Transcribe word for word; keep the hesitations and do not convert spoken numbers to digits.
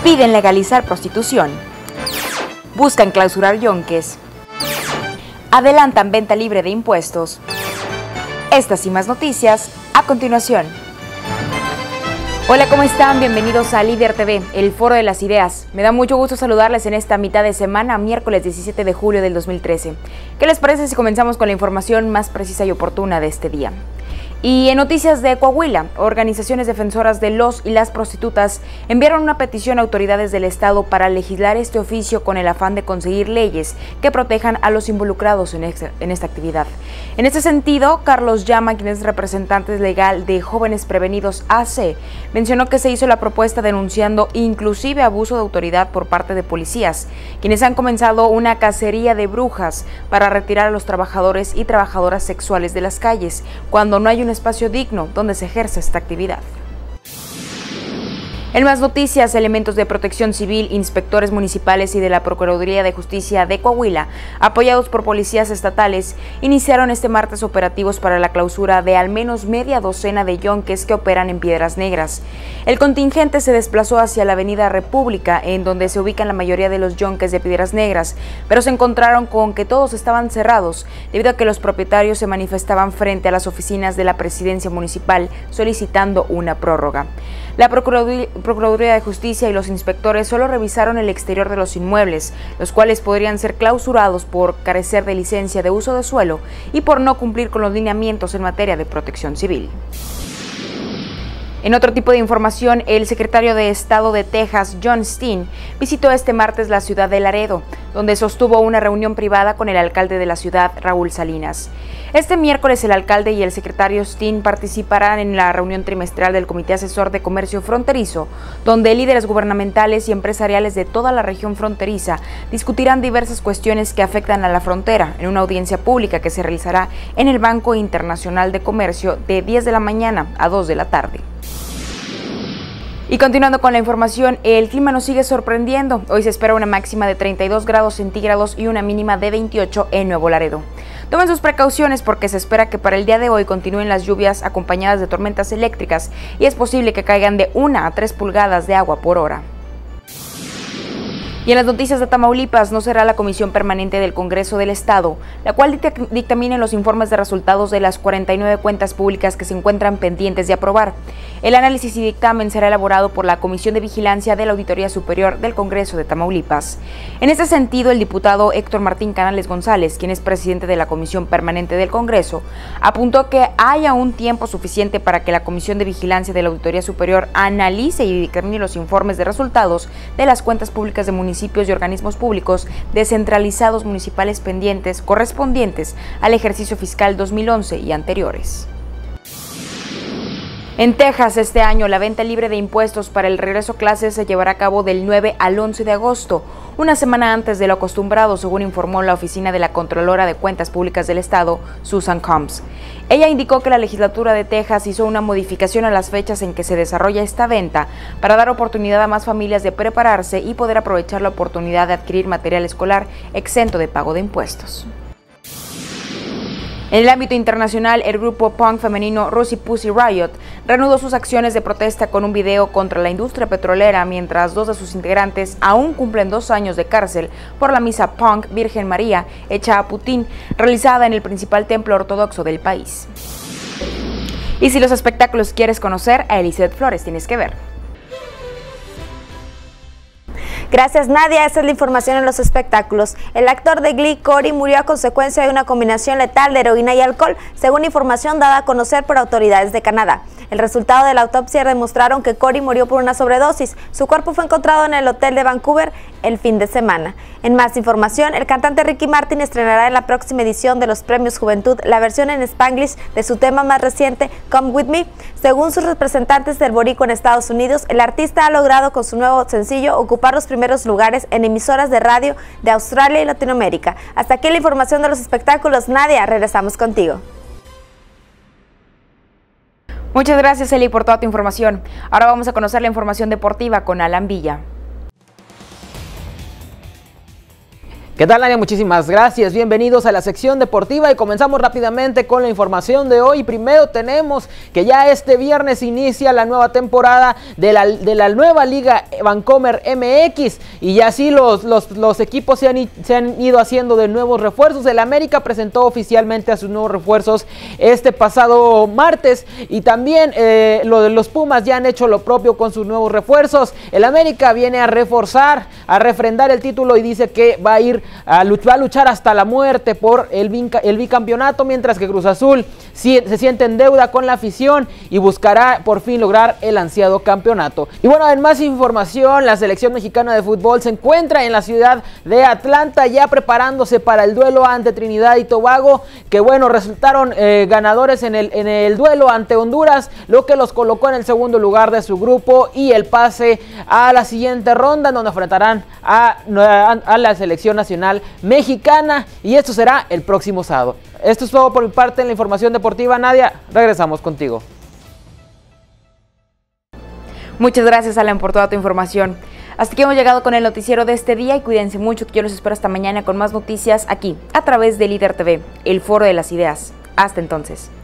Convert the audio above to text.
Piden legalizar prostitución. Buscan clausurar yonques. Adelantan venta libre de impuestos. Estas y más noticias a continuación. Hola, ¿cómo están? Bienvenidos a Líder T V, el foro de las ideas. Me da mucho gusto saludarles en esta mitad de semana, miércoles diecisiete de julio del dos mil trece. ¿Qué les parece si comenzamos con la información más precisa y oportuna de este día? Y en noticias de Coahuila, organizaciones defensoras de los y las prostitutas enviaron una petición a autoridades del estado para legislar este oficio con el afán de conseguir leyes que protejan a los involucrados en esta, en esta actividad. En este sentido, Carlos Llama, quien es representante legal de Jóvenes Prevenidos A C, mencionó que se hizo la propuesta denunciando inclusive abuso de autoridad por parte de policías, quienes han comenzado una cacería de brujas para retirar a los trabajadores y trabajadoras sexuales de las calles, cuando no hay un espacio digno donde se ejerce esta actividad. En más noticias, elementos de Protección Civil, inspectores municipales y de la Procuraduría de Justicia de Coahuila, apoyados por policías estatales, iniciaron este martes operativos para la clausura de al menos media docena de yonques que operan en Piedras Negras. El contingente se desplazó hacia la Avenida República, en donde se ubican la mayoría de los yonques de Piedras Negras, pero se encontraron con que todos estaban cerrados, debido a que los propietarios se manifestaban frente a las oficinas de la Presidencia Municipal solicitando una prórroga. La Procuraduría Procuraduría de Justicia y los inspectores solo revisaron el exterior de los inmuebles, los cuales podrían ser clausurados por carecer de licencia de uso de suelo y por no cumplir con los lineamientos en materia de protección civil. En otro tipo de información, el secretario de Estado de Texas, John Steen, visitó este martes la ciudad de Laredo, donde sostuvo una reunión privada con el alcalde de la ciudad, Raúl Salinas. Este miércoles el alcalde y el secretario Steen participarán en la reunión trimestral del Comité Asesor de Comercio Fronterizo, donde líderes gubernamentales y empresariales de toda la región fronteriza discutirán diversas cuestiones que afectan a la frontera en una audiencia pública que se realizará en el Banco Internacional de Comercio de diez de la mañana a dos de la tarde. Y continuando con la información, el clima nos sigue sorprendiendo. Hoy se espera una máxima de treinta y dos grados centígrados y una mínima de veintiocho en Nuevo Laredo. Tomen sus precauciones porque se espera que para el día de hoy continúen las lluvias acompañadas de tormentas eléctricas y es posible que caigan de una a tres pulgadas de agua por hora. Y en las noticias de Tamaulipas, no será la Comisión Permanente del Congreso del Estado, la cual dictamine los informes de resultados de las cuarenta y nueve cuentas públicas que se encuentran pendientes de aprobar. El análisis y dictamen será elaborado por la Comisión de Vigilancia de la Auditoría Superior del Congreso de Tamaulipas. En este sentido, el diputado Héctor Martín Canales González, quien es presidente de la Comisión Permanente del Congreso, apuntó que hay aún tiempo suficiente para que la Comisión de Vigilancia de la Auditoría Superior analice y dictamine los informes de resultados de las cuentas públicas de municipios municipios y organismos públicos descentralizados municipales pendientes correspondientes al ejercicio fiscal dos mil once y anteriores. En Texas, este año, la venta libre de impuestos para el regreso a clases se llevará a cabo del nueve al once de agosto, una semana antes de lo acostumbrado, según informó la oficina de la Contralora de Cuentas Públicas del Estado, Susan Combs. Ella indicó que la legislatura de Texas hizo una modificación a las fechas en que se desarrolla esta venta para dar oportunidad a más familias de prepararse y poder aprovechar la oportunidad de adquirir material escolar exento de pago de impuestos. En el ámbito internacional, el grupo punk femenino Rosie Pussy Riot reanudó sus acciones de protesta con un video contra la industria petrolera, mientras dos de sus integrantes aún cumplen dos años de cárcel por la misa punk Virgen María hecha a Putin, realizada en el principal templo ortodoxo del país. Y si los espectáculos quieres conocer, a Elizabeth Flores tienes que ver. Gracias, Nadia. Esta es la información en los espectáculos. El actor de Glee, Corey, murió a consecuencia de una combinación letal de heroína y alcohol, según información dada a conocer por autoridades de Canadá. El resultado de la autopsia demostraron que Corey murió por una sobredosis. Su cuerpo fue encontrado en el hotel de Vancouver el fin de semana. En más información, el cantante Ricky Martin estrenará en la próxima edición de los Premios Juventud la versión en Spanglish de su tema más reciente, Come With Me. Según sus representantes del boricua en Estados Unidos, el artista ha logrado con su nuevo sencillo ocupar los primeros lugares en emisoras de radio de Australia y Latinoamérica. Hasta aquí la información de los espectáculos. Nadia, regresamos contigo. Muchas gracias, Eli, por toda tu información. Ahora vamos a conocer la información deportiva con Alan Villa. ¿Qué tal, Nadia? Muchísimas gracias. Bienvenidos a la sección deportiva y comenzamos rápidamente con la información de hoy. Primero tenemos que ya este viernes inicia la nueva temporada de la, de la nueva Liga Vancomer M X y ya así los, los, los equipos se han, se han ido haciendo de nuevos refuerzos. El América presentó oficialmente a sus nuevos refuerzos este pasado martes y también eh, lo de los Pumas ya han hecho lo propio con sus nuevos refuerzos. El América viene a reforzar, a refrendar el título y dice que va a ir a luchar, va a luchar hasta la muerte por el, el bicampeonato, mientras que Cruz Azul sí, se siente en deuda con la afición y buscará por fin lograr el ansiado campeonato. Y bueno, en más información, la selección mexicana de fútbol se encuentra en la ciudad de Atlanta ya preparándose para el duelo ante Trinidad y Tobago, que bueno, resultaron eh, ganadores en el, en el duelo ante Honduras, lo que los colocó en el segundo lugar de su grupo y el pase a la siguiente ronda, en donde enfrentarán a, a, a la selección nacional mexicana, y esto será el próximo sábado. Esto es todo por mi parte en la información deportiva. Nadia, regresamos contigo. Muchas gracias, Alan, por toda tu información. Hasta aquí hemos llegado con el noticiero de este día y cuídense mucho, que yo los espero hasta mañana con más noticias aquí a través de Líder T V, el foro de las ideas. Hasta entonces.